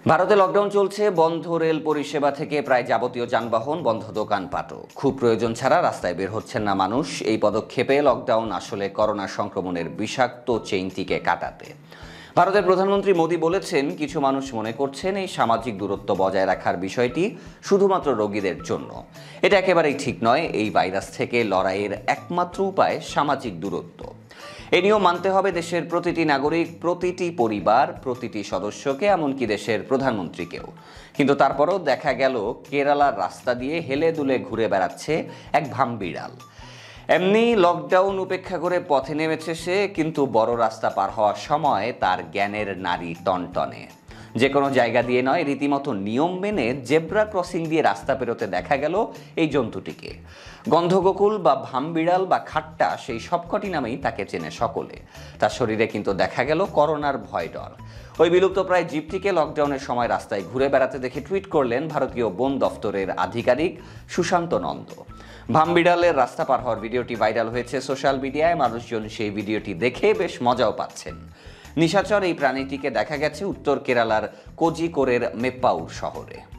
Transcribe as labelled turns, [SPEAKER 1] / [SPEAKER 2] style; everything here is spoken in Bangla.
[SPEAKER 1] ভারতে লকডাউন চলছে, বন্ধ রেল পরিষেবা থেকে প্রায় যাবতীয় যানবাহন, বন্ধ দোকানপাটও। খুব প্রয়োজন ছাড়া রাস্তায় বের হচ্ছেন না মানুষ। এই পদক্ষেপে লকডাউন আসলে করোনা সংক্রমণের বিষাক্ত চেইনটিকে কাটাতে। ভারতের প্রধানমন্ত্রী মোদী বলেছেন, কিছু মানুষ মনে করছেন এই সামাজিক দূরত্ব বজায় রাখার বিষয়টি শুধুমাত্র রোগীদের জন্য। এটা একেবারেই ঠিক নয়। এই ভাইরাস থেকে লড়াইয়ের একমাত্র উপায় সামাজিক দূরত্ব। এ নিয়েও মানতে হবে দেশের প্রতিটি নাগরিক, প্রতিটি পরিবার, প্রতিটি সদস্যকে, এমনকি দেশের প্রধানমন্ত্রীকেও। কিন্তু তারপরও দেখা গেল কেরালার রাস্তা দিয়ে হেলে দুলে ঘুরে বেড়াচ্ছে এক ভামবিড়াল। এমনি লকডাউন উপেক্ষা করে পথে নেমেছে সে, কিন্তু বড় রাস্তা পার হওয়ার সময় তার জ্ঞানের নাড়ি টনটনে। যে কোনো জায়গা দিয়ে নয়, রীতিমতো নিয়ম মেনে জেব্রা ক্রসিং দিয়ে রাস্তা পেরোতে দেখা গেল এই জন্তুটিকে। গন্ধগোকুল বা ভামবিড়াল বা খাট্টা, সেই সবকটি নামেই তাকে চেনে সকলে। তার শরীরে কিন্তু দেখা গেল করোনার ভয় ডর। ওই বিলুপ্ত প্রায় জীবটিকে লকডাউনের সময় রাস্তায় ঘুরে বেড়াতে দেখে টুইট করলেন ভারতীয় বন দফতরের আধিকারিক সুশান্ত নন্দ। ভামবিড়ালের রাস্তা পার হওয়ার ভিডিওটি ভাইরাল হয়েছে সোশ্যাল মিডিয়ায়। মানুষজন সেই ভিডিওটি দেখে বেশ মজাও পাচ্ছেন। নিশাচর এই প্রাণীটিকে দেখা গেছে উত্তর কেরালার কোজিকোড়ের মেপ্পাউর শহরে।